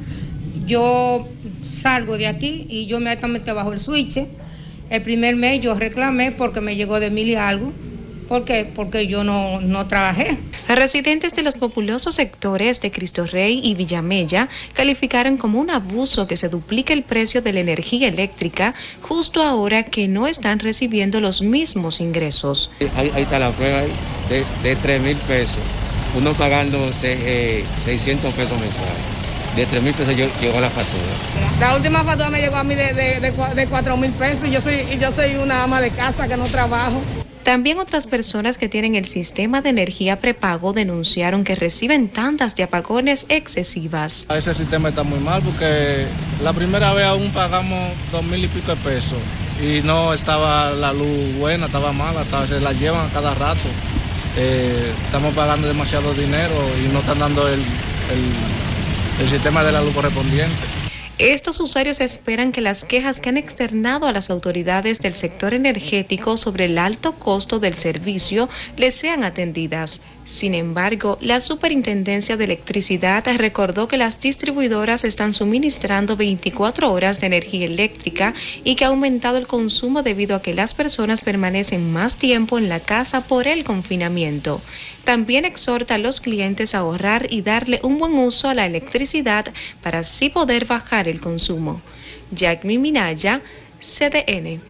yo salgo de aquí y yo inmediatamente bajo el switch. El primer mes yo reclamé porque me llegó de mil y algo. ¿Por qué? Porque yo no, no trabajé. Residentes de los populosos sectores de Cristo Rey y Villamella calificaron como un abuso que se duplique el precio de la energía eléctrica justo ahora que no están recibiendo los mismos ingresos. Ahí, ahí está la prueba de, de tres mil pesos, uno pagando eh, seiscientos pesos mensuales. De tres mil pesos yo, llegó la factura. La última factura me llegó a mí de, de, de, de cuatro mil pesos y yo soy, yo soy una ama de casa que no trabajo. También otras personas que tienen el sistema de energía prepago denunciaron que reciben tandas de apagones excesivas. Ese sistema está muy mal porque la primera vez aún pagamos dos mil y pico de pesos y no estaba la luz buena, estaba mala, estaba, se la llevan a cada rato. Eh, estamos pagando demasiado dinero y no están dando el, el, el sistema de la luz correspondiente. Estos usuarios esperan que las quejas que han externado a las autoridades del sector energético sobre el alto costo del servicio les sean atendidas. Sin embargo, la Superintendencia de Electricidad recordó que las distribuidoras están suministrando veinticuatro horas de energía eléctrica y que ha aumentado el consumo debido a que las personas permanecen más tiempo en la casa por el confinamiento. También exhorta a los clientes a ahorrar y darle un buen uso a la electricidad para así poder bajar el consumo. Jacmi Minaya, C D N.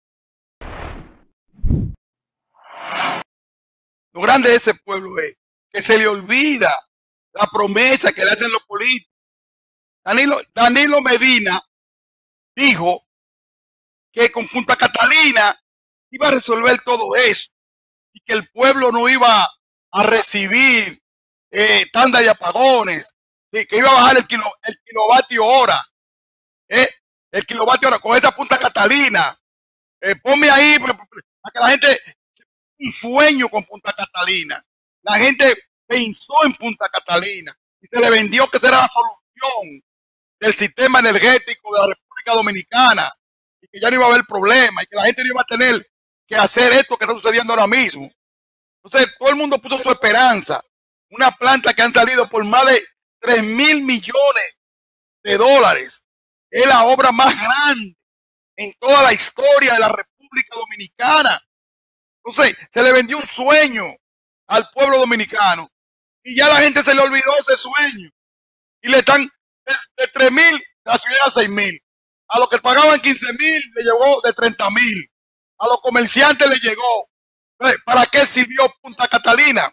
Lo grande de ese pueblo es que se le olvida la promesa que le hacen los políticos. Danilo, Danilo Medina dijo que con Punta Catalina iba a resolver todo eso y que el pueblo no iba a recibir eh, tanda de apagones, sí, que iba a bajar el, kilo, el kilovatio hora, eh, el kilovatio hora con esa Punta Catalina. Eh, ponme ahí para que la gente, un sueño con Punta Catalina. La gente pensó en Punta Catalina y se le vendió que esa era la solución del sistema energético de la República Dominicana y que ya no iba a haber problema y que la gente no iba a tener que hacer esto que está sucediendo ahora mismo. Entonces todo el mundo puso su esperanza. Una planta que han salido por más de tres mil millones de dólares. Es la obra más grande en toda la historia de la República Dominicana. Entonces se le vendió un sueño al pueblo dominicano y ya la gente se le olvidó ese sueño y le están de, de tres mil la subieron a seis mil. A los que pagaban quince mil le llegó de treinta mil. A los comerciantes le llegó. ¿Para qué sirvió Punta Catalina?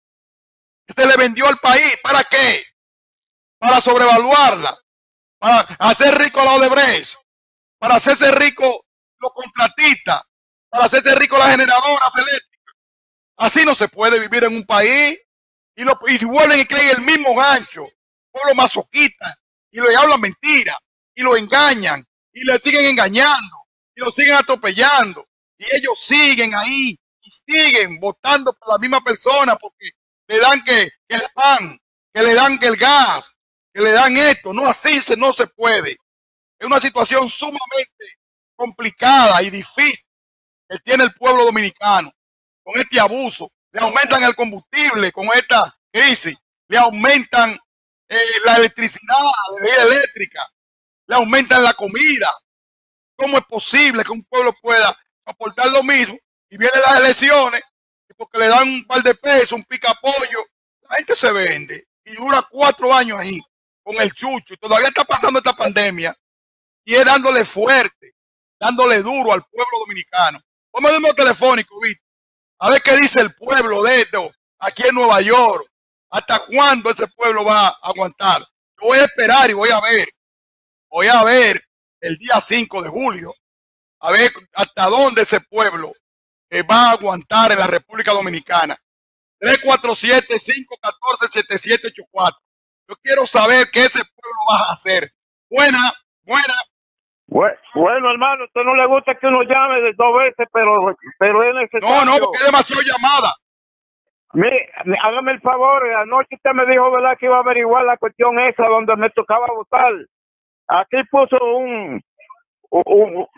Se le vendió al país. ¿Para qué? Para sobrevaluarla, para hacer rico a la Odebrecht, para hacerse rico los contratistas, para hacerse rico las generadoras eléctricas. Así no se puede vivir en un país. Y, lo, y vuelven y creen el mismo gancho, pueblo masoquista, y le hablan mentira, y lo engañan, y le siguen engañando, y lo siguen atropellando, y ellos siguen ahí, y siguen votando por la misma persona, porque le dan que, que el pan, que le dan que el gas, que le dan esto. No, así se, no se puede. Es una situación sumamente complicada y difícil que tiene el pueblo dominicano con este abuso. Le aumentan el combustible con esta crisis, le aumentan eh, la electricidad, la energía eléctrica, le aumentan la comida. ¿Cómo es posible que un pueblo pueda aportar lo mismo y vienen las elecciones y porque le dan un par de pesos, un picapollo, la gente se vende y dura cuatro años ahí con el chucho y todavía está pasando esta pandemia y es dándole fuerte, dándole duro al pueblo dominicano? Ponme el número telefónico, Víctor. A ver qué dice el pueblo de esto aquí en Nueva York. ¿Hasta cuándo ese pueblo va a aguantar? Yo voy a esperar y voy a ver. Voy a ver el día cinco de julio. A ver hasta dónde ese pueblo eh, va a aguantar en la República Dominicana. tres cuatro siete, cinco uno cuatro, siete siete ocho cuatro. Yo quiero saber qué ese pueblo va a hacer. Buena, buena. Bueno, hermano, a usted no le gusta que uno llame de dos veces, pero, pero es necesario. No, no, porque es demasiado llamada. Mire, hágame el favor, anoche usted me dijo, ¿verdad?, que iba a averiguar la cuestión esa donde me tocaba votar. Aquí puso un... un, un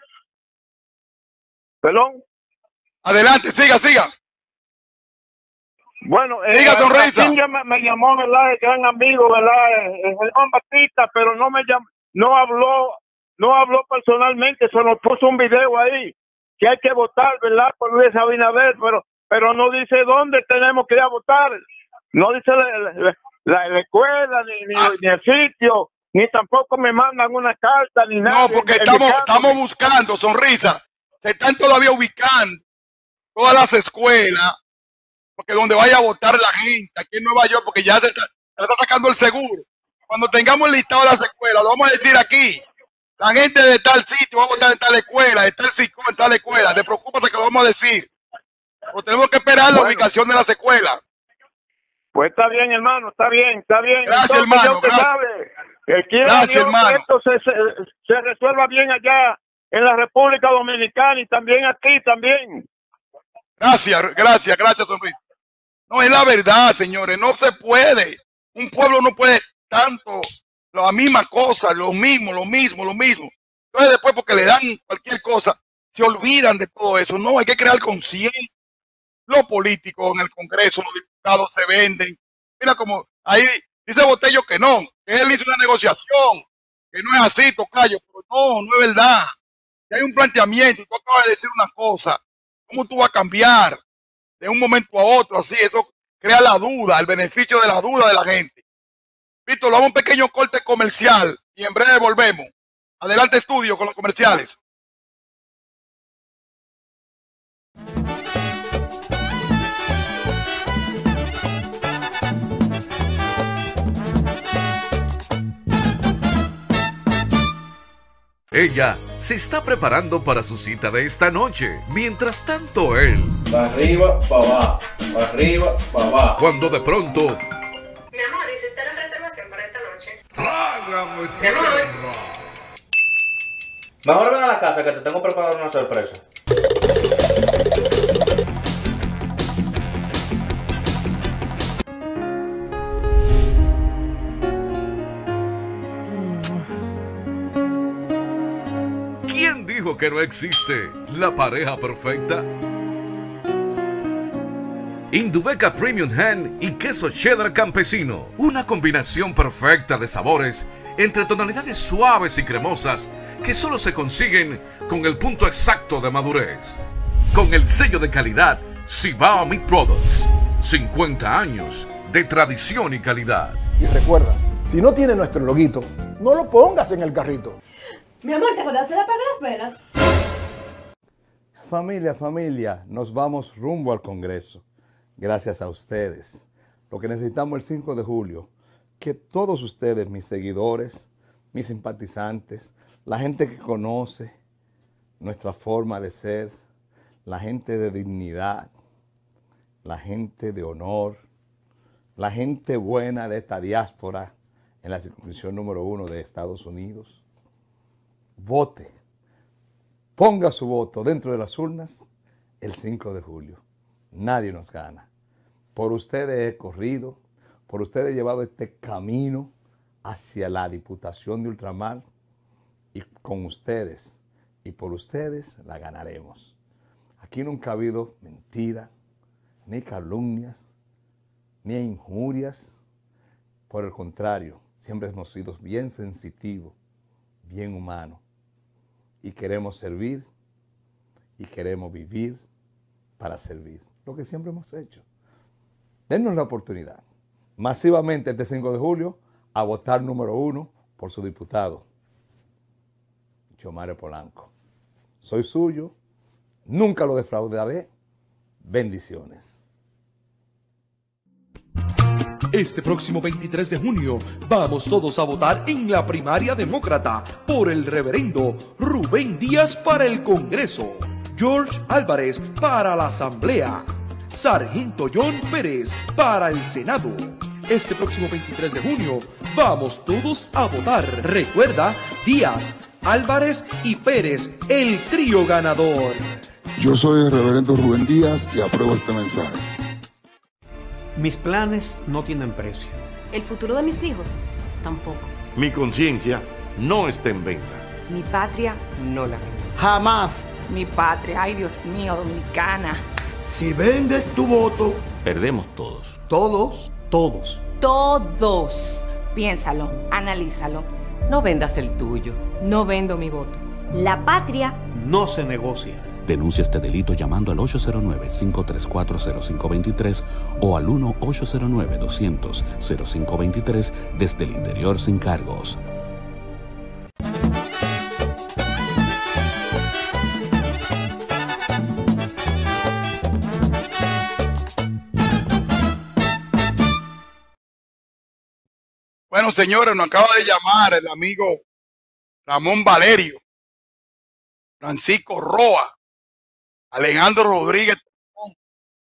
¿Perdón? Adelante, siga, siga. Bueno, siga, eh, Sonrisa. Me, me llamó, ¿verdad?, el gran amigo, ¿verdad?, el Juan Batista, pero no me llamó, no habló... No habló personalmente, solo puso un video ahí, que hay que votar, ¿verdad?, por Luis Abinader, pero pero no dice dónde tenemos que ir a votar. No dice la, la, la, la escuela, ni, ni, ah. ni el sitio, ni tampoco me mandan una carta, ni nada. No, porque estamos, estamos buscando, Sonrisa, se están todavía ubicando todas las escuelas, porque donde vaya a votar la gente, aquí en Nueva York, porque ya se está, se está sacando el seguro. Cuando tengamos el listado de las escuelas, lo vamos a decir aquí. La gente de tal sitio va a votar en tal escuela, de tal sitio en tal escuela. Te preocúpate que lo vamos a decir. Pues tenemos que esperar la ubicación de las escuelas. Pues está bien, hermano, está bien, está bien. Gracias, Entonces, hermano, ya usted gracias. sabe, que quiera Gracias, Dios hermano. que esto se, se, se resuelva bien allá en la República Dominicana y también aquí también. Gracias, gracias, gracias, Sonrisa. No, es la verdad, señores, no se puede. Un pueblo no puede tanto la misma cosa, lo mismo, lo mismo, lo mismo. Entonces después porque le dan cualquier cosa, se olvidan de todo eso. No, hay que crear conciencia. Los políticos en el Congreso, los diputados se venden. Mira como ahí dice Botello que no, que él hizo una negociación, que no es así, tocayo, pero no, no es verdad. Que hay un planteamiento y tú acabas de decir una cosa. ¿Cómo tú vas a cambiar de un momento a otro? Así, eso crea la duda, el beneficio de la duda de la gente. Víctor, vamos a un pequeño corte comercial y en breve volvemos. Adelante, estudio con los comerciales. Ella se está preparando para su cita de esta noche. Mientras tanto, él... para arriba, para abajo, para arriba, para abajo. Cuando de pronto... Mi amor, ¿hiciste la reservación para esta noche? Trágame tierra. Mejor ven a la casa que te tengo preparada una sorpresa. ¿Quién dijo que no existe la pareja perfecta? Indubeca Premium Ham y queso cheddar campesino. Una combinación perfecta de sabores entre tonalidades suaves y cremosas que solo se consiguen con el punto exacto de madurez. Con el sello de calidad Cibao Meat Products. cincuenta años de tradición y calidad. Y recuerda, si no tiene nuestro loguito, no lo pongas en el carrito. Mi amor, ¿te acordaste de apagar las velas? Familia, familia, nos vamos rumbo al Congreso. Gracias a ustedes. Lo que necesitamos el cinco de julio, que todos ustedes, mis seguidores, mis simpatizantes, la gente que conoce nuestra forma de ser, la gente de dignidad, la gente de honor, la gente buena de esta diáspora en la circunscripción número uno de Estados Unidos, vote, ponga su voto dentro de las urnas el cinco de julio. Nadie nos gana. Por ustedes he corrido, por ustedes he llevado este camino hacia la Diputación de Ultramar y con ustedes y por ustedes la ganaremos. Aquí nunca ha habido mentira, ni calumnias, ni injurias. Por el contrario, siempre hemos sido bien sensitivos, bien humanos y queremos servir y queremos vivir para servir, lo que siempre hemos hecho. Dennos la oportunidad, masivamente este cinco de julio, a votar número uno por su diputado, Xiomara Polanco. Soy suyo, nunca lo defraudaré. Bendiciones. Este próximo veintitrés de junio vamos todos a votar en la primaria demócrata por el reverendo Rubén Díaz para el Congreso, George Álvarez para la Asamblea, Sargento John Pérez para el Senado. Este próximo veintitrés de junio vamos todos a votar. Recuerda, Díaz, Álvarez y Pérez, el trío ganador. Yo soy el reverendo Rubén Díaz y apruebo este mensaje. Mis planes no tienen precio. El futuro de mis hijos tampoco. Mi conciencia no está en venta. Mi patria no la vendo. Jamás. Mi patria, ay Dios mío, dominicana. Si vendes tu voto, perdemos todos. Todos, todos. Todos. Piénsalo, analízalo. No vendas el tuyo. No vendo mi voto. La patria no se negocia. Denuncia este delito llamando al ocho cero nueve, cinco tres cuatro, cero cinco dos tres o al uno ocho cero nueve, doscientos, cero cinco dos tres desde el interior sin cargos. Bueno, señores, nos acaba de llamar el amigo Ramón Valerio, Francisco Roa, Alejandro Rodríguez,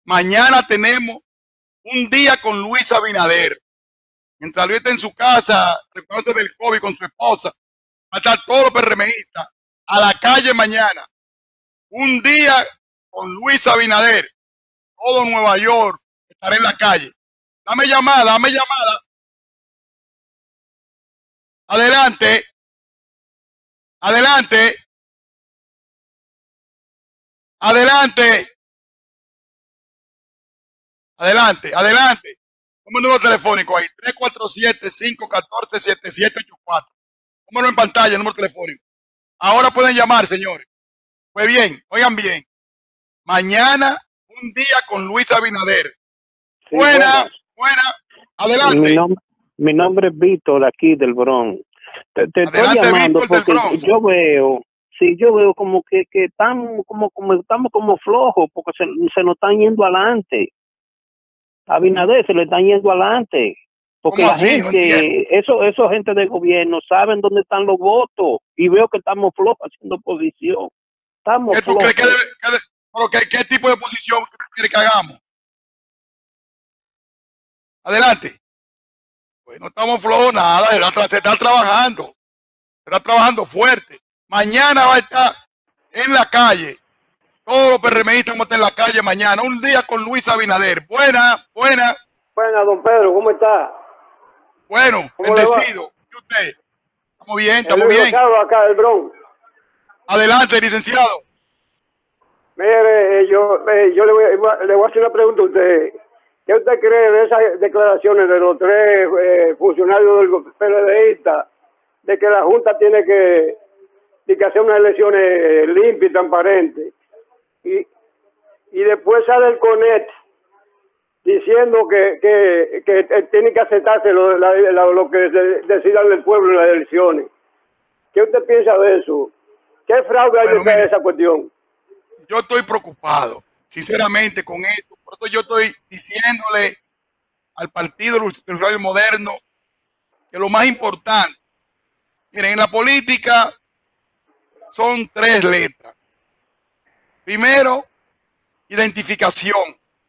Mañana tenemos un día con Luis Abinader. Mientras Luis está en su casa, recuperándose del COVID con su esposa, va a estar todos los PRMistas a la calle mañana. Un día con Luis Abinader. Todo Nueva York estará en la calle. Dame llamada, dame llamada. Adelante. Adelante. Adelante. Adelante, adelante. Ponme un número telefónico ahí. tres cuatro siete, cinco uno cuatro, siete siete ocho cuatro. Pónmelo en pantalla, el número telefónico. Ahora pueden llamar, señores. Pues bien, oigan bien. Mañana, un día con Luis Abinader. Sí, buena, buena. Adelante. Mi, nom mi nombre es Víctor, aquí del Bronx. Te, te estoy llamando porque yo veo, sí, yo veo como que, que estamos como, como, estamos como flojos porque se, se nos están yendo adelante. A Abinader se le están yendo adelante. Porque la así? gente, no eso, eso gente del gobierno saben dónde están los votos y veo que estamos flojos haciendo oposición. Estamos ¿Qué, tú flojos. crees que debe, que debe, pero qué, ¿Qué tipo de oposición quieres que hagamos? Adelante. Pues no estamos flojos nada, se está trabajando. Se está trabajando fuerte. Mañana va a estar en la calle. Todos los PRMistas vamos a estar en la calle mañana. Un día con Luis Abinader. Buena, buena. Buena, don Pedro, ¿cómo está? Bueno, bendecido. ¿Y usted? Estamos bien, estamos el bien. Acá del Bronx. Adelante, licenciado. Mire, yo, eh, yo le, voy, le voy a hacer una pregunta a usted. ¿Qué usted cree de esas declaraciones de los tres eh, funcionarios del PLDista de que la Junta tiene que, tiene que hacer unas elecciones limpias y transparentes? Y, y después sale el CONET diciendo que, que, que tiene que aceptarse lo, la, la, lo que decida el pueblo en las elecciones. ¿Qué usted piensa de eso? ¿Qué fraude hay bueno, detrás de esa cuestión? Yo estoy preocupado, sinceramente, con esto. Por eso yo estoy diciéndole al Partido del Radio Moderno que lo más importante, miren, en la política son tres letras. Primero, identificación.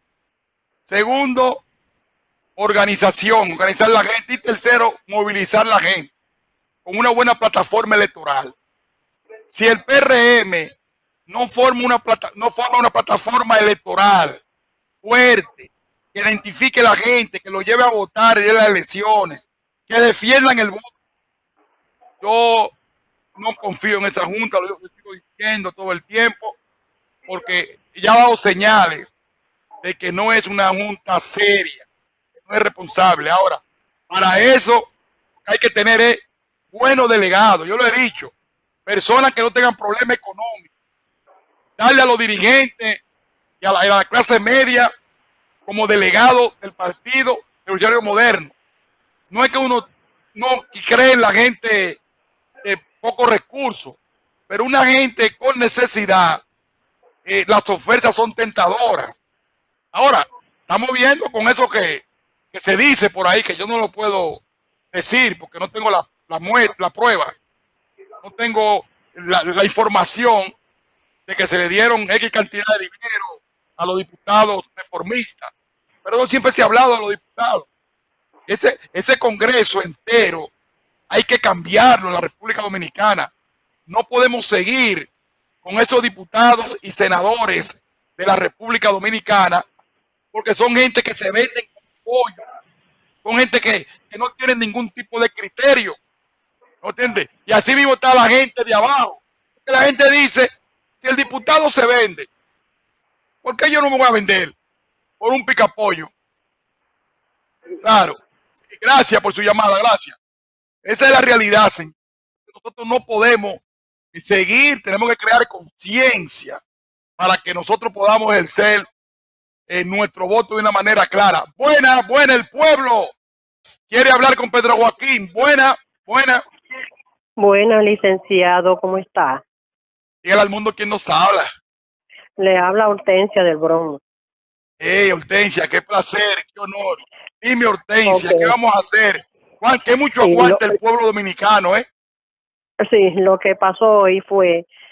Segundo, organización, organizar la gente. Y tercero, movilizar la gente con una buena plataforma electoral. Si el P R M no forma una, plata, no forma una plataforma electoral fuerte, que identifique a la gente, que lo lleve a votar en las elecciones, que defiendan el voto, yo no confío en esa junta, lo sigo diciendo todo el tiempo, porque ya ha dado señales de que no es una junta seria, que no es responsable. Ahora, para eso hay que tener eh, buenos delegados, yo lo he dicho, personas que no tengan problemas económicos, darle a los dirigentes y a la, a la clase media como delegado del Partido Revolucionario Moderno. No es que uno no cree en la gente de pocos recursos, pero una gente con necesidad, eh, las ofertas son tentadoras. Ahora, estamos viendo con eso que, que se dice por ahí, que yo no lo puedo decir porque no tengo la, la muestra, la prueba, no tengo la, la información de que se le dieron X cantidad de dinero a los diputados reformistas, pero no siempre se ha hablado de los diputados. Ese, ese Congreso entero hay que cambiarlo en la República Dominicana. No podemos seguir con esos diputados y senadores de la República Dominicana porque son gente que se venden con pollo, son gente que, que no tienen ningún tipo de criterio, ¿no entiendes? Y así mismo está la gente de abajo, porque la gente dice, si el diputado se vende, ¿por qué yo no me voy a vender por un picapollo? Claro. Gracias por su llamada, gracias. Esa es la realidad, señor. Nosotros no podemos seguir, tenemos que crear conciencia para que nosotros podamos ejercer eh, nuestro voto de una manera clara. Buena, buena, el pueblo quiere hablar con Pedro Joaquín. Buena, buena. Buena, licenciado, ¿cómo está? Dígale al mundo quién nos habla. Le habla Hortensia del Bronx. Hey, Hortensia, qué placer, qué honor. Dime, Hortensia, okay. ¿Qué vamos a hacer? Juan, que mucho sí, aguanta lo, el pueblo dominicano, ¿eh? Sí, lo que pasó hoy fue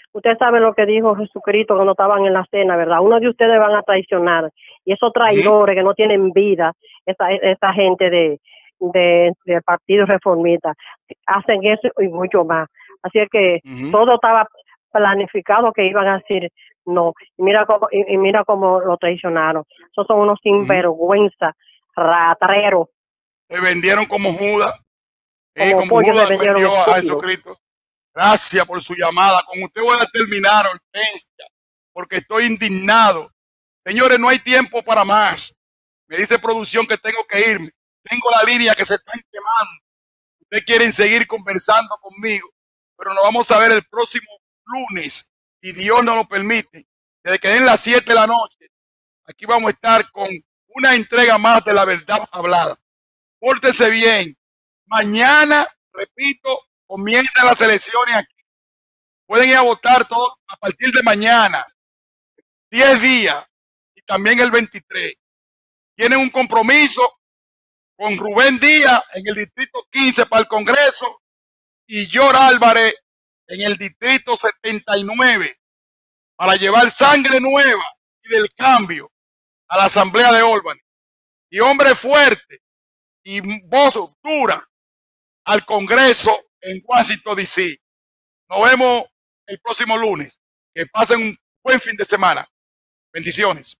Usted sabe lo que dijo Jesucristo cuando estaban en la cena, ¿verdad? Uno de ustedes van a traicionar. Y esos traidores que no tienen vida, esa, esa gente de, de, del Partido Reformista, hacen eso y mucho más. Así es que uh-huh. todo estaba planificado que iban a decir no. Y mira cómo, y, y mira cómo lo traicionaron. Esos son unos sinvergüenza, uh-huh. ratreros. Se vendieron como Judas. Eh, como, como Judas vendió a Jesucristo. Gracias por su llamada. Con usted voy a terminar, Hortensia, porque estoy indignado. Señores, no hay tiempo para más. Me dice producción que tengo que irme. Tengo la línea que se están quemando. Ustedes quieren seguir conversando conmigo, pero nos vamos a ver el próximo lunes, si Dios nos lo permite. Desde que den las siete de la noche, aquí vamos a estar con una entrega más de la verdad hablada. Pórtese bien. Mañana, repito, comienzan las elecciones aquí. Pueden ir a votar todos a partir de mañana. diez días. Y también el veintitrés. Tienen un compromiso con Rubén Díaz en el distrito quince para el Congreso y George Álvarez en el distrito setenta y nueve para llevar sangre nueva y del cambio a la Asamblea de Albany. Y hombre fuerte y voz dura al Congreso en Washington, D C. Nos vemos el próximo lunes. Que pasen un buen fin de semana. Bendiciones.